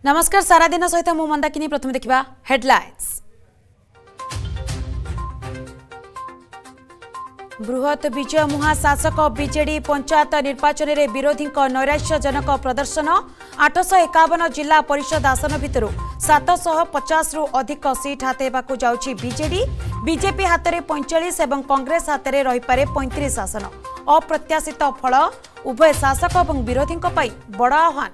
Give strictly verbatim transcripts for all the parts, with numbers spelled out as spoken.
नमस्कार सारा दिन सहित मु मंदाकिनी प्रथम देखा हेडलाइंस। बृहत विजय मुहा शासक बीजेडी पंचायत निर्वाचन में विरोधी नैराश्यजनक प्रदर्शन आठश एकावन जिला परिषद आसन भितर सातश पचास रु अधिक सीट हातेबाकू जाउछि बीजेडी। बीजेपी हाथ में पैंचाश और कांग्रेस हाथ में रहीपे पैंतीस आसन। अप्रत्याशित फल उभय शासक और विरोधी बड़ आह्वान।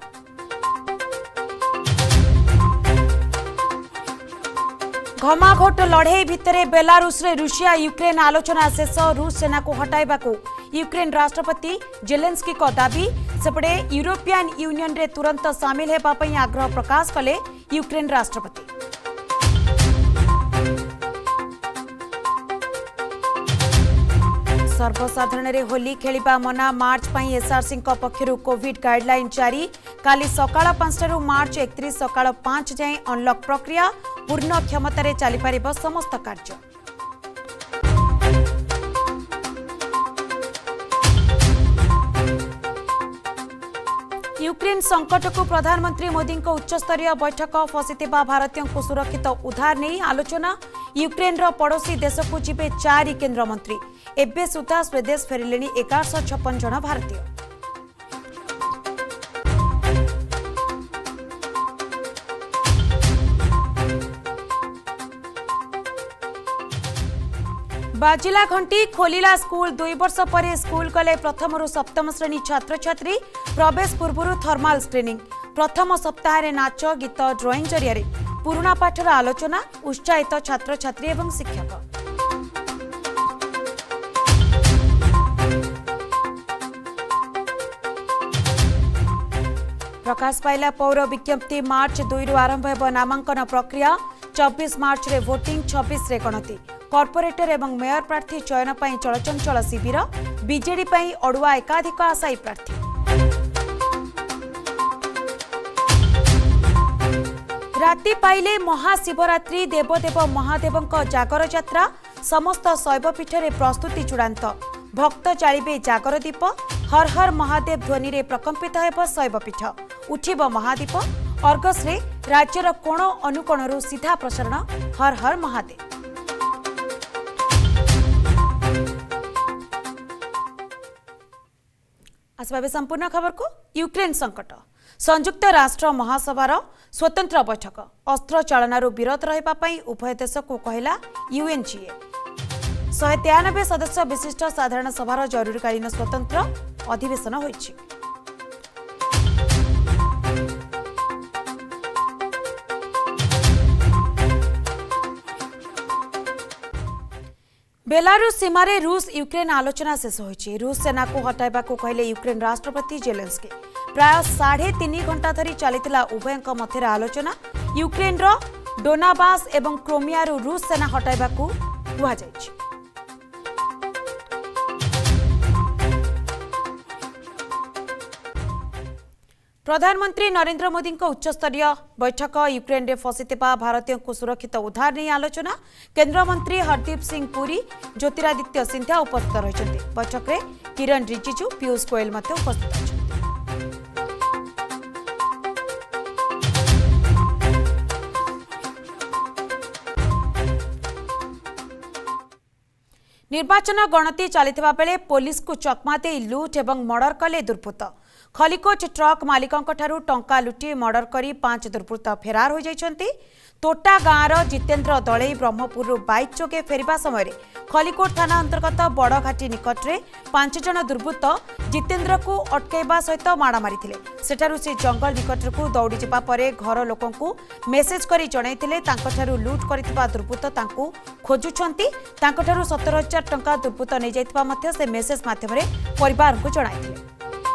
घमाघोट लड़े भितर बेलारूस रे रूसिया यूक्रेन आलोचना शेष। रूस सेना को हटाइबाकू यूक्रेन राष्ट्रपति जेलेंस्की को दाबी। सेपटे यूरोपियन यूनियन रे तुरंत सामिल हेबा पई आग्रह प्रकाश कले यूक्रेन राष्ट्रपति। सर्वसाधारण रे होली खेलिबा मना। मार्च पई एसआरसी पक्षरु कोविड गाइडलाइन जारी। काली सकाळ पांच रु मार्च एकतीस सकाळ पांच जाए अनलॉक प्रक्रिया। पूर्ण क्षमतार चली पार समस्त कार्य। यूक्रेन संकट को प्रधानमंत्री मोदी को उच्चस्तरीय बैठक। फसिथिबा भारतीयों को सुरक्षित उद्धार नहीं आलोचना। यूक्रेन रो पड़ोसी देश को जीवे चारि केंद्र मंत्री। एबे सुधा स्वदेश फेरिले एगारश छप्पन जन भारतीय। बाजिला घंटी खोलिला स्कूल। दुई वर्ष पर स्कूल गले प्रथम रु सप्तम श्रेणी छात्र छात्री। प्रवेश पूर्व थर्माल स्क्रीनिंग। प्रथम सप्ताह नाच गीत ड्रॉइंग जरिया पुराणा पाठर आलोचना। उत्साहित छात्र छात्री एवं शिक्षक। प्रकाश पाइला पौर विज्ञप्ति। मार्च दुई रु आरंभ होब नामांकन प्रक्रिया। चौबीस मार्च रे वोटिंग छब्बीस रे गणति। कॉर्पोरेटर एवं मेयर प्रार्थी चयन पर चलचंचल शिविर। बीजेडी पर अड़ुआ एकाधिक आशायी प्रार्थी। राति पाइले महाशिवरात्रि। देवदेव महादेव जागर यात्रा। समस्त शैवपीठ में प्रस्तुति चूड़ांत। भक्त जालिबे जागर दीप। हर हर महादेव ध्वनि रे प्रकंपित हेब शैवपीठ। उठिब महादीप। अर्गस रे राज्यर कोण अनुकोणरू सीधा प्रसारण हर हर महादेव। आसबा संपूर्ण खबर को। यूक्रेन संकट। संयुक्त राष्ट्र महासभार स्वतंत्र बैठक। अस्त्र चालनारू विरोध रहिबा पई उभय देश को कहला यूएनजीए। शहे तेयानबे सदस्य विशिष्ट साधारण सभार जरूरीकालीन स्वतंत्र अधिवेशन होइछि। बेलारूस सीमारे रूस यूक्रेन आलोचना शेष होइछि। रूस सेना को हटाइबाकू कहले यूक्रेन राष्ट्रपति जेलेंस्की। प्राय साढ़े तीन घंटा धरी चलीथिला उभयଙ୍କ मध्य आलोचना। यूक्रेन रो डोनाबास एवं क्रोमिया रू रूस सेना हटाइबाकू कुहा जाइछि। प्रधानमंत्री नरेंद्र मोदी को उच्चस्तरीय बैठक। यूक्रेन रे फसिथिबा भारतीयों को सुरक्षित उद्धार नहीं आलोचना। केंद्र मंत्री हरदीप सिंह पुरी ज्योतिरादित्य सिंधिया उपस्थित रहिछन्ति। बैठक रे किरण रिजिजू पीयूष गोयल मध्य उपस्थित रहिछन्ति। निर्वाचन गणति चलिथिबा बेले पुलिस को चकमा दे लुट एवं मर्डर कले दुर्बृत्त। खलिकोट ट्रक मालिकों ठारू टंका लुटी मर्डर करी पांच दुर्बृत्त फेरार हो जाइछन्ति। तोटा गाँवर जितेन्द्र दलई ब्रह्मपुर बाइक जोगे फेरिबा समय खलिकोट थाना अंतर्गत बड़घाटी निकट में पांच जन दुर्बृत्त जितेन्द्र को अटकाइबा सहित माड़ मारिथिले। सेठारु से जंगल निकट को दौड़ी जिबा परे घर लोकों को मेसेज करी जणाइथिले तांको लुट करिथिबा दुर्बृत्त तांको खोजुछन्ति। तांको ठारू सत्तर हजार टंका दुर्बृत्त नै जाइथिबा मध्य से मेसेज माध्यम रे परिवार को जणाइथिले।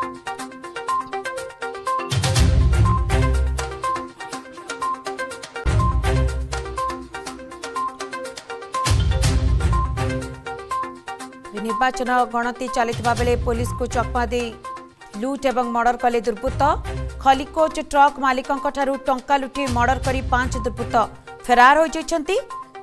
निर्वाचन गणति चलिथिबा बेले पुलिस को चकमा दे लुट एवं मर्डर कले दुर्बृत्त। खलिकोट ट्रक मालिकों ठारू टंका लुटी मर्डर करी पांच दुर्बृत्त फेरार हो जाइछन्ति।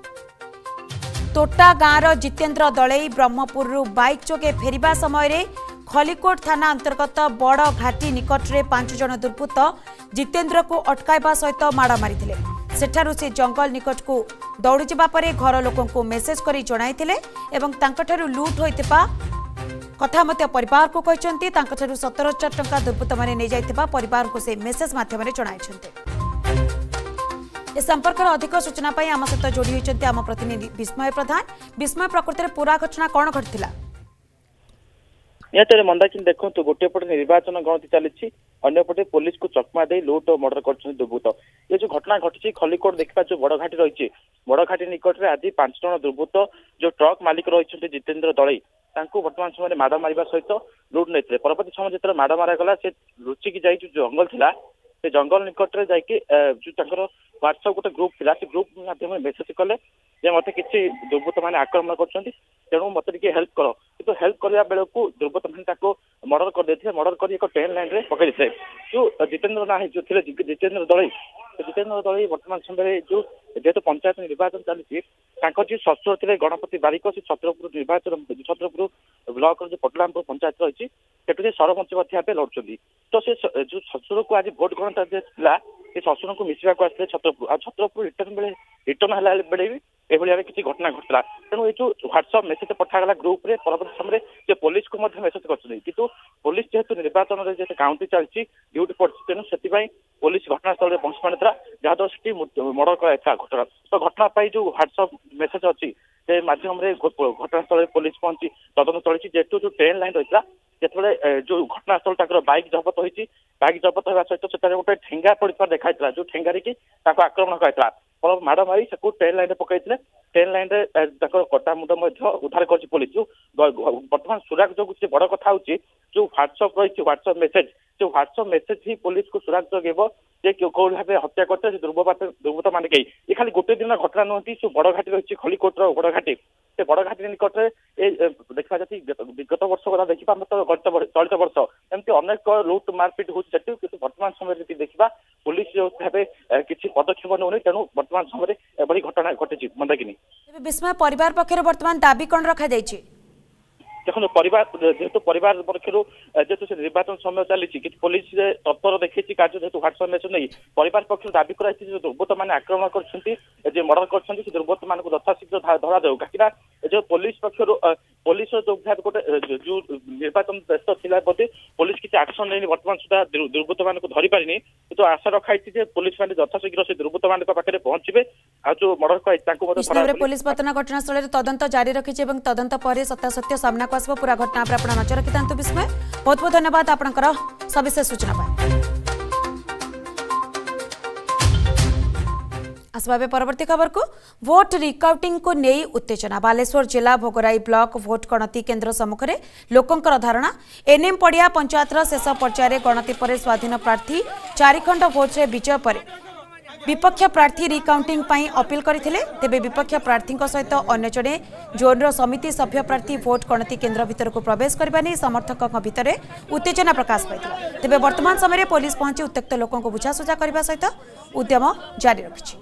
तोटा गाँवर जितेन्द्र दलई ब्रह्मपुर बाइक जोगे फेरिबा समय खलिकोट थाना अंतर्गत बड़ घाटी निकट में पांच जन दुर्बृत्त जितेन्द्र को अटकाइबा सहित माड़ मारिथिले। सेठारु से जंगल निकट को दौड़ी जाबा परे घर लोकों को मेसेज करी जणाइथिले एवं तांकठारु लूट होइतिबा कथा मते परिवार को कहचंती। तांकठारु सत्तर हजार टंका दुर्बृत्त माने नै जाइतिबा परिवार को से मेसेज माध्यम रे जणाइछंती। ए संपर्क अधिक सूचना पाई आम सहित जोड़ी होइछंती आम प्रतिनिधि विस्मय प्रधान। विस्मय प्रकृति रे पूरा घटना कोन घटिथिला? निहत मंदाकिनी देखो गोटे पटे निर्वाचन गणति चली अंपटे पुलिस को चकमा दे लुट और मर्डर कर दुर्बृत्त। ये जो घटना घटी खलिकोट देखा जो बड़घाटी रही बड़घाटी निकट में आज पांच जन दुर्बृत्त जो ट्रक मालिक रही जितेन्द्र दलई वर्तमान समय माड़ मार सहित लुट नहीं। परवर्ती समय जो माड़ मारागला से लुचिकी जा जंगल थिला से जंगल निकट में जाकि जो व्हाट्सएप गोटे ग्रुप थिला से ग्रुप माध्यम मेसेज कले मत किसी दुर्बृत्त मैंने आक्रमण कर तेणु मत हेल्प कर कि हेल्प करने बेलू दुर्बृत्त मैंने मर्डर कर मर्डर कर एक ट्रेन लाइन में पकड़ थे जो जितेन्द्र ना जो थे जितेन्द्र दलई जितेन्द्र दलई वर्तमान समय जो जेहेतु पंचायत निर्वाचन चली जी शशुर थे गणपति बारिक से छत्रपुर निर्वाचन छत्रपुर ब्लॉक जो पटलामपुर पंचायत रही से सरपंच भाव लड़ुंट तो से जो शशुर को आज भोट गणता था शशुर को मिसवा आसते छत्रपुर आ छत्रपुर रिटर्न बेले रिटर्न है बेले भी एभली किसी घटना घटला। तेणु ये व्हाट्सएप मेसेज पठागला ग्रुप रे परवर्ती समय जो पुलिस को मेसेज कर पुलिस जेहेतु निर्वाचन में काउंटी चलती ड्यूटी पड़ी तेणु से पुलिस घटनास्थल में पहुंच पानी जहाद्वारा से मर्डर कराई घटना तो घटना पाई जो व्हाट्सएप मेसेज अच्छी से मध्यम घटनास्थल में पुलिस पहुंची तदन चली जेहेतु जो ट्रेन लाइन रही जिते जो घटनास्थल बैक जबत होती बैक जबत होगा सहित से गोटे ठेंगा पड़ा देखा जो ठेंगार की आक्रमण कराई माड़ मारी से ट्रेन लाइन में पकड़ ट्रेन लाइन में कटा मुंड उद्धार कर पुलिस जो बर्तमान सुराग जो बड़ कथा हूँ जो व्हाट्सएप रही व्हाट्सएप मेसेज जो व्हाट्सएप मेसेज ही पुलिस को सुराग जगेब जे कौ भाव हत्या करते दुर्बृत्त दुर्बृत्त मान गई ये खाली गोटे दिन घटना नुहति जो बड़घाटी रही खलिकोटर बड़घाटी से बड़घाटी निकट में देखा जाती विगत वर्ष कथा देखा चलित वर्ष एमती अनेक लुट मारपिट होती कि वर्तमान समय देखा पुलिस जो भाव किसी पदक्षेप नौनी तेणु वर्तमान समय एभली घटना घटी मंदाकिनी। विस्मय परिवार पक्षर वर्तमान दाबी कौन रखा जायछि? देखो परिवार जेहेतु परिवार पक्ष जेहेतु से निर्वाचन समय चली कि पुलिस तत्पर देखी कार्य जेहेतु व्हाट्सएप मेसेज नहीं परिवार पक्ष दाबी कराई जो दुर्बृत्त मैंने आक्रमण कर मर्डर कर दुर्बृत्त मान यथाशीघ्र धरा जाऊ कहीं जो पुलिस पक्ष पुलिस जो भाव गोटे जो निर्वाचन व्यस्त था बोधे पुलिस किसी एक्शन नहीं वर्तमान सुधा दुर्बृत्त मान धरी पारिनी तो आशा रखाई पुलिस मैंने यथाशीघ्र से दुर्बृत्त मान पाखे पहुंचे आ जो मर्डर कर पुलिस वर्तमान घटनास्थल में तदंत जारी रखी तदंत पर सत्यासत्य सामना आसब पूरा घटना पर आप नजर रखिता विस्मय बहुत बहुत धन्यवाद आपंकर सविशेष सूचना पाए। आसबा परवर्ती खबर को भोट रिकाउंटिंग को नहीं उत्तेजना बालेश्वर जिला भोगराई ब्लॉक भोट गणति केन्द्र सम्मुख में लोकंकर धारणा एनएम पड़िया पंचायत शेष पर्यायर गणति पर स्वाधीन प्रार्थी चारिखंड भोट रे विजय पर विपक्ष प्रार्थी रिकाउंटिंग पाई अपील करथिले तेबे विपक्ष प्रार्थी सहित अन्य जड़े जोनर समिति सभ्य प्रार्थी भोट गणति केन्द्र भितर को प्रवेश करने नहीं समर्थकों भितर उत्तेजना प्रकाश पाई तेबे वर्तमान समय पुलिस पहुंची उत्त्यक्त लोकों को बुझासुझा करने सहित उद्यम जारी रखिछि।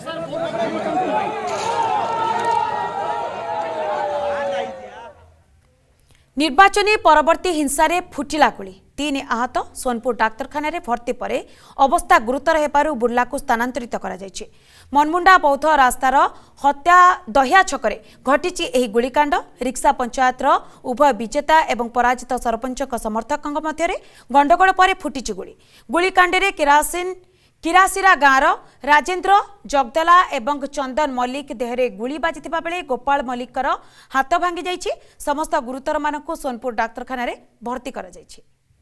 निर्वाचनी परवर्ती हिंसा फुटिला गुली तीन आहत सोनपुर डाक्तरखाना भर्ती पर अवस्था गुरुतर हेबारु बुर्ला को स्थानांतरित करा जायछि। मनमुंडा बौद्ध रास्तार हत्या दहिया छकरे घटिछि एही गुलिकांड रिक्सा पंचायत उभय विजेता एवं पराजित सरपंच समर्थकों मध्य गंडगोल पर फुटिछि गुली गुलिकांडे केरासिन किरासिरा गाँव राजेन्द्र जगदला एवं चंदन मल्लिक देहरे गुली बाजी बेले गोपाल मल्लिकर हाथ भांगी जाइछि। समस्त गुरुतर मानक सोनपुर डाक्तरखाना भर्ती करा जाइछि।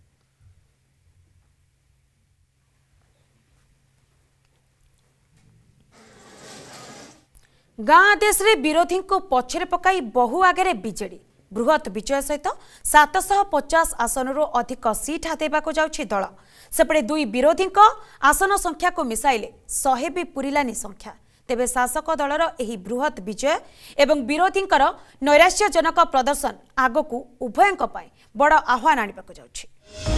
गाँ आदेश रे विरोधी को पछरे पकाई बहु आगे बीजेडी बृहत विजय सहित सात सौ पचास आसन अधिक सीट हातेबाको जाउछि दल सेपटे दुई विरोधी आसन संख्या को मिसाइले शहे भी पुरिलानी संख्या तेबे शासक दलर एही बृहत विजय एवं विरोधींकर नैराश्यजनक प्रदर्शन आगकू उभयंक पाई बड़ आह्वान आनिबाको जाउछि।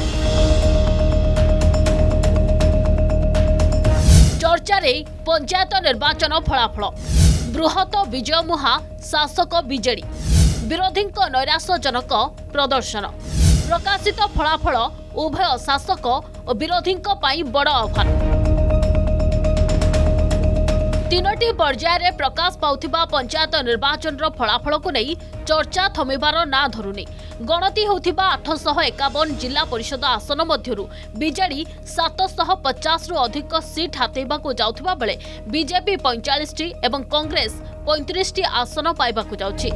चर्चा रे पंचायत निर्वाचन फलाफल बृहत विजय मुहा शासक बीजेडी विरोधी नैराश्यजनक प्रदर्शन प्रकाशित फलाफल उभय शासक और विरोधी बड़ आह्वान। तीनोटी पर्यायर प्रकाश पाउथिबा पंचायत निर्वाचन फलाफल को नहीं चर्चा थमिबार ना धरुनी। गणति होथिबा आठ सौ एकावन जिला परिषद आसन मध्यरु बीजेडी सात सौ पचास रु अधिक सीट हातेबाकू जाउथिबा बेले बीजेपी पैंतालीस टी एवं कांग्रेस पैंतीस टी आसन पाइबाकू जाउछि।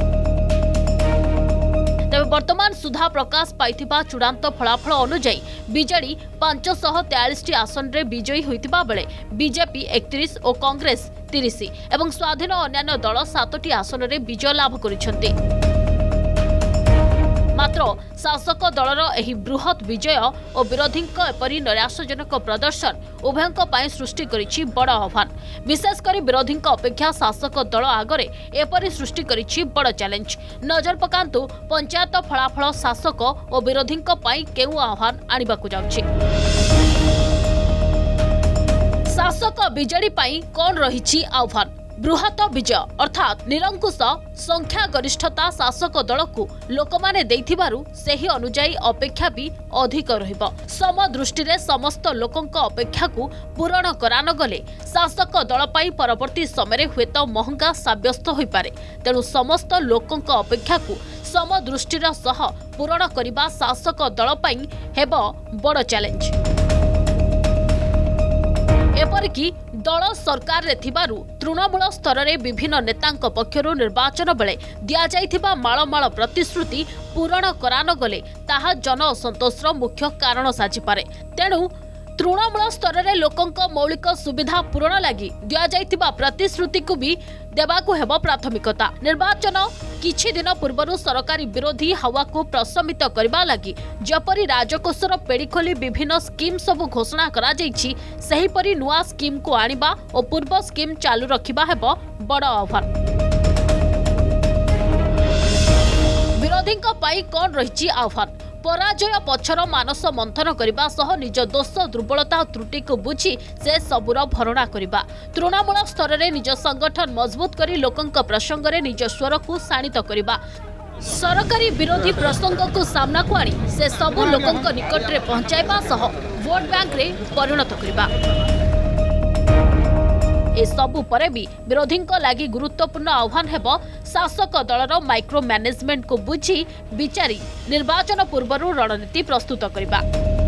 तेज वर्तमान सुधा प्रकाश पाइथिबा चूड़ांत फलाफल अनुजाई बीजेडी पांच सौ तेयालीस टी आसन रे विजयी होइतिबा बेले बीजेपी इकतीस और कांग्रेस तीस एवं स्वाधीन अन्यान्य दल सात टी आसन रे विजय लाभ करिसेंती। मात्र शासक दलर एही बृहत विजय और विरोधी एपरी निराशाजनक प्रदर्शन उभयों पाई सृष्टि करिछि बड़ आह्वान। विशेषकर विरोधी अपेक्षा शासक दल आगरे एपरी सृष्टि करिछि बड़ चैलेंज। नजर पकांतु पंचायत फलाफल शासक और विरोधी पाई केउ आह्वान आनिबाकू जाउछि। शासक बीजेडी पाई कोन रहिछि आह्वान। बृहत विजय अर्थात निरंकुश संख्या गरिष्ठता शासक दल को लोकमाने देइथिबारु सेही अनुजाई अपेक्षा भी अधिक रहिबो। सम दृष्टि रे समस्त लोकंक अपेक्षा को पूरण करान गले शासक दल पाई परवर्ती समय हुएत महंगा साब्यस्त होई पारे। तेणु समस्त लोकंक अपेक्षा को सम दृष्टि सह पूरण करिबा शासक दल पाई हेबो बड़ चैलेंज। एपरिकी दल सरकार रे थिबारु तृणमूल स्तर रे विभिन्न नेतांक पक्षरु निर्वाचन बेले दिया जाइथिबा माळमाळ प्रतिश्रुति पूरण करान गले ताहा जन असंतोषर मुख्य कारण साजी पारे। तेणु तृणमूल स्तर रे लोकंक मौलिक सुविधा पूरण लागि दिया जाइथिबा प्रतिश्रुति को भी देबाकू हेबो प्राथमिकता। निर्वाचन किछि दिन पूर्वरु सरकारी विरोधी हवा को प्रशमित करबा लागि जपरी राजकोषर पेड़ी खोली विभिन्न स्कीम सब घोषणा करा जाइछि सही परी नुआ स्कीम को आनिबा और पूर्व स्कीम चालू रखिबा हेबो बड़ आह्वान। विरोधीक पाई कोन रहिछि आह्वान। पराजय पछर मानस मंथन करने सह निज दोष दुर्बलता त्रुटि को बुझी से सबुर भरणा करने तृणमूल स्तर में निज संगठन मजबूत करी लोकंक प्रसंग में निज स्वर को शाणित करने सरकारी विरोधी प्रसंग को सामना को आनी से सबु लोकंक निकट में पहुंचाइबा सह वोट बैंक रे परिणत करने ए सबु परे भी विरोधी लागि गुरुत्वपूर्ण आह्वान हेबो शासक दलर माइक्रो मैनेजमेंट को बुझी विचारी निर्वाचन पूर्व रणनीति प्रस्तुत करबा।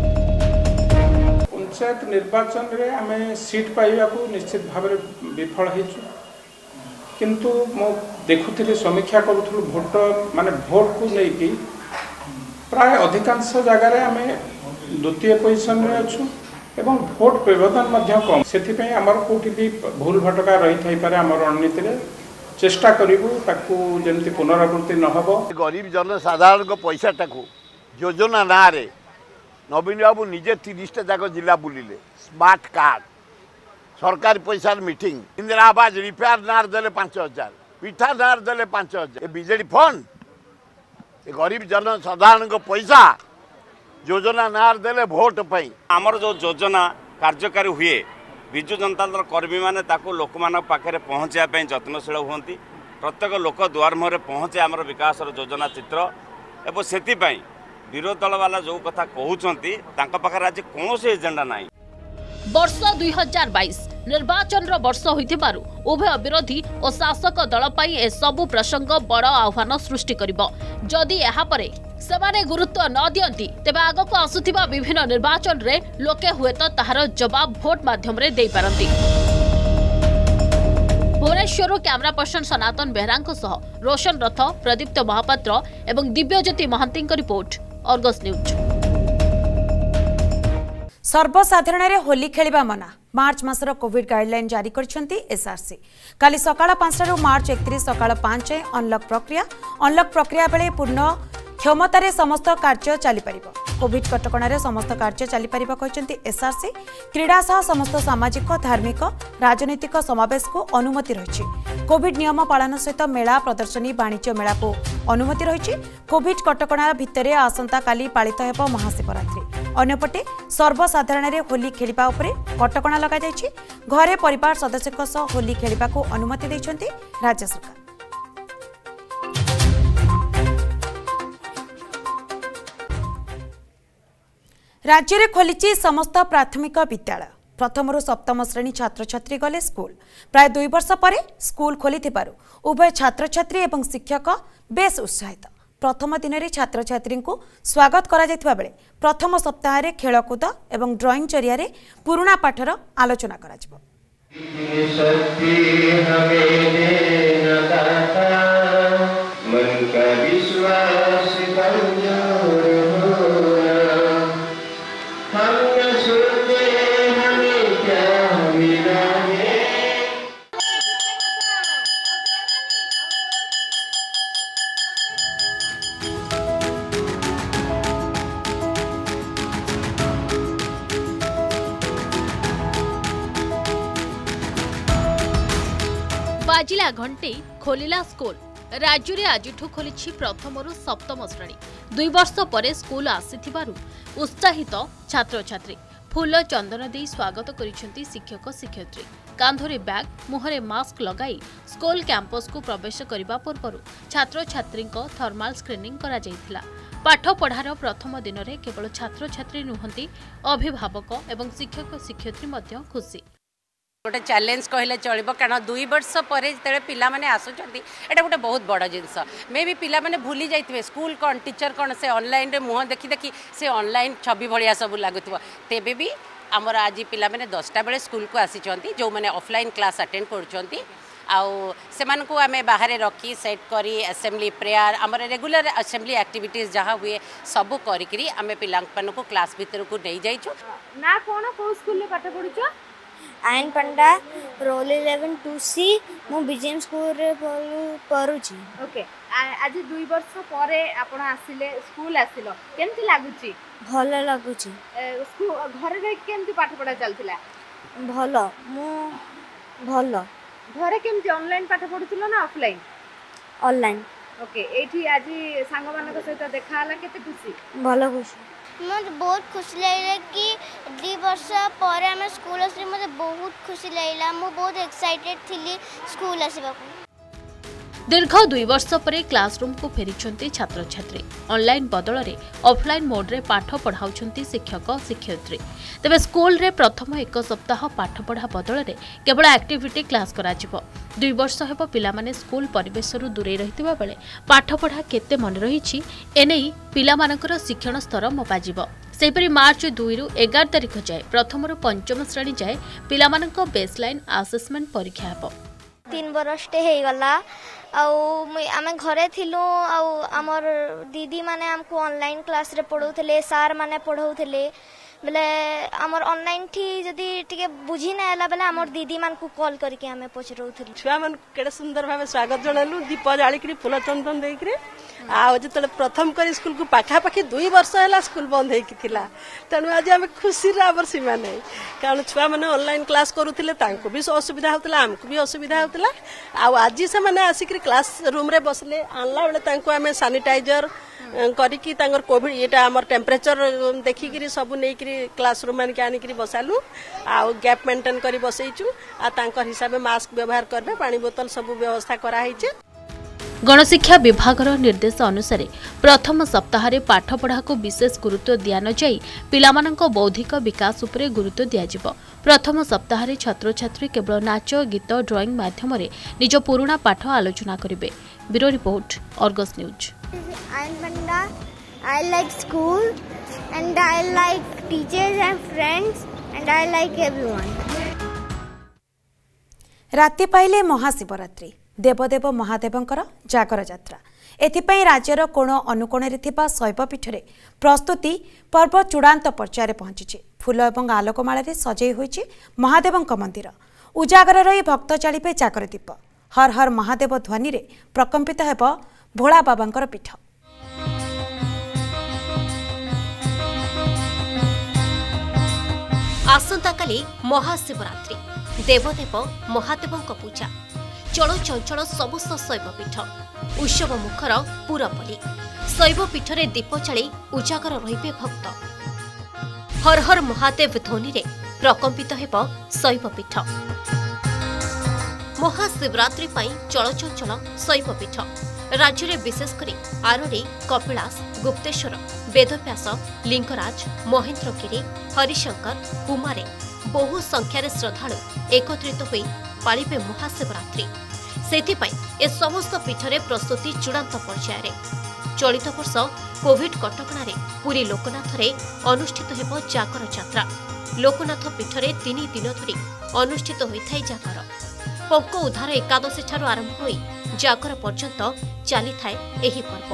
पंचायत निर्वाचन रे आमे सीट पाइबा को निश्चित भाव में विफल हेछु किंतु मो देखुथिले समीक्षा करूथुल भोट माने भोट को लेकी प्राय अधिकांश जगह रे आमे द्वितीय पोजीशन रे अछु एवं भोट व्यवधान मध्य कम से आमर कौटी भी भूल भटका रही थाई पारे आम रणनीति चेष्टा करूँ ताकू जमी पुनरावृत्ति न हो। गरीब जनसाधारण को पैसा टाकू योजना ना रे नवीन बाबू निजे तीस जाक जिला बुलिले स्मार्ट कार्ड सरकारी पैसा मीटिंग इंदिरा आवास रिपेयर नार देले पांच हजार पिठा नार देले पांच हजार बीजेडी फंड गरीब जनसाधारण को पैसा योजना नार देले भोट पाई आमर जो योजना कार्यकारी हुए विजु जनता दल कर्मी मैंने लोक मान पाखे पहुँचापी यत्नशील हुंती प्रत्येक लोक दुआर मुहर पहुँचे आमर विकास योजना चित्र एवं से विरोधी दल वाला जो कथा कहते पाखे आज कौन एजेंडा ना। वर्ष दुई हजार बाईस निर्वाचन वर्ष होइथिबारु उभय विरोधी और शासक दल पाई ए सबु प्रसंग बड़ आह्वान सृष्टि करिबो। जदि एहा परे सेमाने गुरुत्व न दियंती तेबे आगको आसुथिबा विभिन्न निर्वाचन रे लोके हुए तो ताहार जवाब भोट माध्यम रे देई पारंती। भुवनेश्वर कैमरा पर्सन सनातन बेहरांको सह रोशन रथ प्रदीप्त महापात्र एवं Dibyajyoti Mahanti report Argus news. सर्वसाधारण रे होली खेलिबा मना मार्च मासर कोविड गाइडलाइन जारी करछंती एसआरसी। काली सकाळ पांच रु मार्च एकतीस सकाळ पांच अनलॉक प्रक्रिया अनलॉक प्रक्रिया बेले पूर्ण क्षमतार समस्त कार्य चली पारिबो। कोविड कटकणार समस्त कार्य चली पारिबो कहचंती एसआरसी। क्रीड़ा सह समस्त सामाजिक धार्मिक राजनीतिक समावेश को अनुमति रहिछि। कोविड नियम पालन सहित मेला प्रदर्शनी वाणिज्य मेला को अनुमति रहिछि। कोविड कटकणार भितरे आसंता काली पालित हेबो महाशिवरात्रि। अन्यपटे सर्वसाधारण रे होली खेलिबा उपरे कटकणा लगा जायछि। घरे परिवार सदस्यक सह होली खेलिबा को अनुमति दैछंती राज्य सरकार। राज्य में खोली समस्त प्राथमिक विद्यालय प्रथम सप्तम श्रेणी छात्र छात्री गले स्कूल प्राय दुई वर्ष पर स्कूल खोली उभय छात्र छात्री एवं शिक्षक बेस उत्साहित प्रथम दिन में छात्र छात्री को स्वागत करा बेले प्रथम सप्ताह खेलकूद एवं ड्राइंग जरिया पुराणा पाठर आलोचना करा बाजिला घंटे खोलिला स्कूल राज्य में आज खोली प्रथम सप्तम श्रेणी दुई वर्ष पर स्कूल आसीथिबारु उत्साहित छात्र छात्री फूल चंदन दे स्वागत करिसेंती शिक्षक शिक्षयित्री कांधरे बैग मुहरे मास्क लगाई स्कूल कैंपस को प्रवेश करने पूर्व छात्र छात्री थर्माल स्क्रीनिंग करा जायथिला। पाठ पढ़ार प्रथम दिन में केवल छात्र छात्री नुहंती अभिभावक एवं शिक्षक शिक्षयित्री मध्य खुशी गोटे चैलेंज कहले चलो कारण दुई वर्ष पर जो पिला माने आसुचंती एटा गोटे बहुत बड़ जिनस मे भी पिला माने भूली जाइए स्कूल कौन टीचर कौन से ऑनलाइन रे मुह देखी देखी से ऑनलाइन छवि भाया सब लगुव तेबे भी आमर आज पिला माने दसटा बेले स्कूल को आसी जो मैंने ऑफलाइन क्लास अटेंड कर आउ सेमान को आमे बाहर रखी सेट करी असेंबली प्रेयर आमर रेगुलर असेंबली एक्टिविटीज जहाँ हुए सबू करी आमे पिला को क्लास भीतर को नहीं जाइछु ना कोन को स्कूल में पाठ पढुछ Ayan Panda roll eleven two C मु बीजेम स्कूल रे पढुची। ओके आज दुई वर्ष पर आपण आसिले स्कूल आसिलो केमती लागुची भल लागुची स्कूल घर रे केमती पाठ पढा चलतिला भल मु भल घरे केमती ऑनलाइन पाठ पढुतिलो ना ऑफलाइन ऑनलाइन ओके एठी आज सांग मानक सहित देखा हला केते खुशी भल खुशी मुझे बहुत खुशी लगे कि दुई वर्ष पर आम स्कूल आस मुझे बहुत खुशी लगे मुझे बहुत एक्साइटेड थी स्कूल आसवा दीर्घ दुई वर्ष पर क्लासरूम को फेरी छात्र छात्री ऑनलाइन बदल में ऑफलाइन मोड रे पाठ पढ़ाउछंती शिक्षक शिक्षयित्री तेबे स्कूल रे प्रथम एक सप्ताह पाठ पढ़ा बदल में केवल एक्टिविटी क्लास करा जिवो दुई वर्ष हेब पिला माने स्कूल परिवेश रु दूरे रहितबा बेले पाठ पढ़ा केते मन रहिछि एनेई पिला मानकर शिक्षण स्तर मपाजिवो सेपरी मार्च दुई रु एगार तारिख जाए प्रथम रु पंचम श्रेणी जाए पिला मानक बेसलाइन असेसमेंट परीक्षा हेबो तीन बरसटे हो गला आम घरे थिलु आमर दीदी माने हमको ऑनलाइन क्लास रे पढ़ाउथले सार माने पढ़ाउथले बेले आमर ऑनलाइन थी जदी टिके बुझी ना आला बेले आमर दीदी मान को कॉल करके हमें पचराउथली छुआ मन केडे सुंदर भाबे स्वागत जणालु दीप जाली करी फूल चंदन देई करी आ जतले प्रथम करी स्कूल को पाखा पाखी दुई वर्ष हैला स्कूल बंद हेकी थिला तनु आज हम खुशी रा आबर सीमा नै कारण छुआ माने ऑनलाइन क्लास करूथिले तांको भी असुविधा होतला हमको भी असुविधा होतला आ आज से माने आसिकरी क्लास रूम रे बसले आनला बेले तांको हमें सैनिटाइजर करिकी तांगर कोविड एटा हमर टेम्परेचर देखि करी सब नै करी क्लासरूम मान के आनी करी बसालु आ गैप मेंटेन करी बसैचु आ तांकर हिसाब मास्क व्यवहार करबे पानी बोतल सब व्यवस्था करा हैचे। गणशिक्षा विभाग निर्देश अनुसार प्रथम सप्ताह पाठ पढ़ा को विशेष गुरुत्व दिया न जाई पिलामानंक बौद्धिक विकास उपरे गुरुत्व दियाजिबो। प्रथम सप्ताह छात्र छात्री केवल नाच गीत ड्राइंग माध्यम निज पुराणा पाठ आलोचना करिवे। Bureau report Argus news. I like school and I like teachers and friends and I like everyone. राति पाइले महाशिवरात्रि देवदेव महादेवंकर जागर यात्रा एथिपाई राज्यर कोण अनुकोण शैवपीठरे प्रस्तुति पर्व चूड़ांत पर्यायर पहुंची फूल और आलोकमाल सजई होइछि महादेवंक मंदिर उजागर रही भक्त चालिबे जागर दीप हर हर महादेव ध्वनि रे प्रकंपित हेब भोला बाबांकर पीठ। आसंता काली महाशिवरात्रि देवदेव महादेवंक पूजा चल चंचल सबुस शैवपीठ उत्सव मुखर पुरपल्ली शैवपीठ रे दीप जाली उजागर रहिबे भक्त हर हर महादेव ध्वनि रे प्रकंपित हेब शैवपीठ। महाशिवरात्रि पई चल चंचल शैवपीठ राज्य में विशेषकर आरोड़ी, कपिलास, गुप्तेश्वर, वेदव्यास, लिंगराज, महेन्द्रगिरी, हरिशंकर, कुमारे बहु संख्यार श्रद्धालु एकत्रित होई पालिबे महाशिवरात्रि। सेथिपाई ए समस्त पीठरे प्रस्तुति चूड़ांत पर्यायर। चलित वर्ष कोविड कटकणारे पुरी लोकनाथ रे अनुष्ठित हेब जागर यात्रा। लोकनाथ पीठरे तीन दिन धरी अनुष्ठित होइथाय जागर। पंक उद्धार एकादशी ठारू आरंभ होई जागर पर्यंत चली थाए एही पर्व।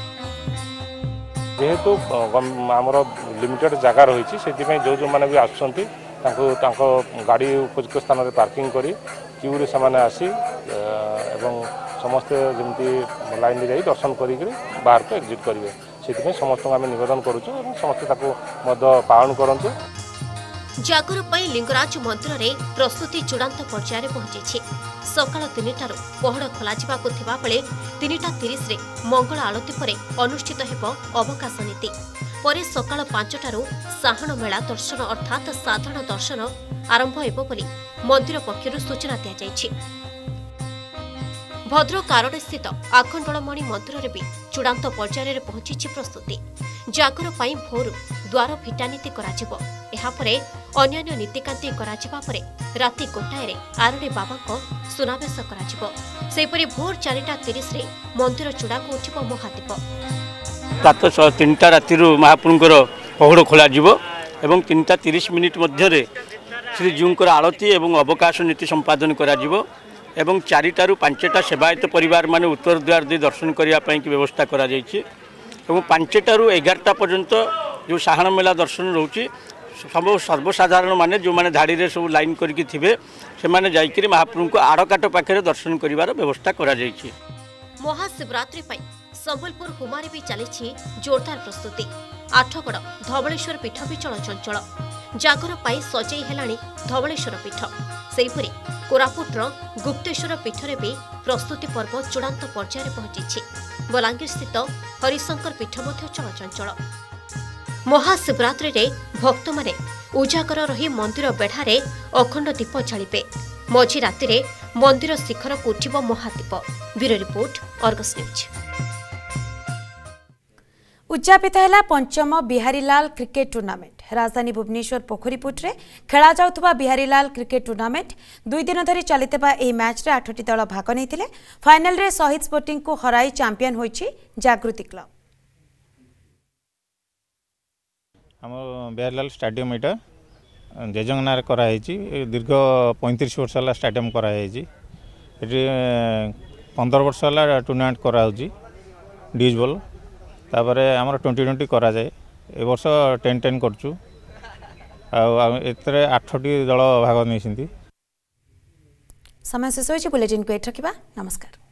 जेहेतु आमर लिमिटेड जगार होइछि सेति जो जो माने भी आसुछंती तांको तांको गाड़ी उपयुक्त स्थान में पार्किंग करी क्यू रे समाने आसी एवं समस्त जमती लाइन में जाई दर्शन करी बाहर को एग्जिट करेंगे से समस्त आम निवेदन करुचु समस्त पालन करते। जागर पर लिंगराज मंदिर में प्रस्तुति चूड़ांत पर्यायर पहुंची। सकाल तीनटार पहड़ खोल बेले तीनटा तीस मंगल आलती पर अनुष्ठित हेब अवकाश नीति पर सकाल पांचटार साहण मेला दर्शन अर्थात साधारण दर्शन आरंभ हेब बोली मंदिर पक्षर सूचना दी जाइछि। भद्रक आरडी स्थित आखंडलमणि मंदिर में भी चूड़ांत पर्यायर पहुंची प्रस्तुति। जागर पर भोर द्वार फिटानीति कराजिबो। एहापरे अन्यान्य नीतिकांति कराजिबा परे राति गोटाए आरडी बाबा सुनावेश कराजिबो। सेपरि भोर चारिटा तीस रे मंदिर चूड़ा को उठिबो महादीप। प्रात तीनटा राति महाप्रभुंकर पहुड़ खोल एवं तीनटा तीस मिनिट मध्य श्रीजीउंकर आरती एवं अवकाश नीति संपादन करा एवं चारिटारू पांचटा सेवायत परिवार माने उत्तर द्वार दे दर्शन करने की व्यवस्था करा एवं पांचटारू एगारटा पर्यंत जो साहण मेला दर्शन रोचे सब सर्वसाधारण माने जो माने धाड़ी रे सब लाइन करके थिबे से माने जाइकरी महाप्रभु को आड़काट पाखे दर्शन करिवार व्यवस्था करा जाइछि। महाशिवरात्रि पई संबलपुर हुमारे भी चली जोरदार प्रस्तुति। आठगड़ धवलेश्वर पीठ भी चलचंचल। जागर पाई सजई हेलाणी धवलेश्वर पीठ। सेहिपरि कोरापुटर गुप्तेश्वर पीठरे भी प्रस्तुति पर्व चूड़ांत पर्यायर पहुंची। बलांगीर स्थित हरिशंकर पीठ मध्य चलचंचल। महाशिवरात्रि रे भक्त माने उजागर रही मंदिर बेढ़ारे अखंड दीप जालिबे। मझी राति रे मंदिर शिखर को उठिब महादीप। Bureau report, Argus news. उद्यापित है पंचम बिहारीलाल क्रिकेट टूर्नामेंट। राजधानी भुवनेश्वर पोखरीपुटे खेला जाउथबा बिहारीलाल क्रिकेट टूर्नामेंट दुई दिन धरी चलितबा एही मैच रे आठटी दल भाग नैथिले। फाइनल रे शहीद स्पोर्टिंग को हराई चैंपियन होइछि जागृति क्लब। हम बिहारीलाल स्टेडियम इटा जेजंगनार कराई दीर्घ पैंतीस वर्ष है स्टेडियम कराई पंदर वर्ष है टूर्नामेंट कराऊँगी डिज बॉल तापर आमर ट्वेंटी ट्वेंटी करा जाए ए वर्ष टेन टेन करचु एतरे आठटी दल भाग नहीं। समय शेष होइछि। बुलेटिन को एठ रखिबा। नमस्कार।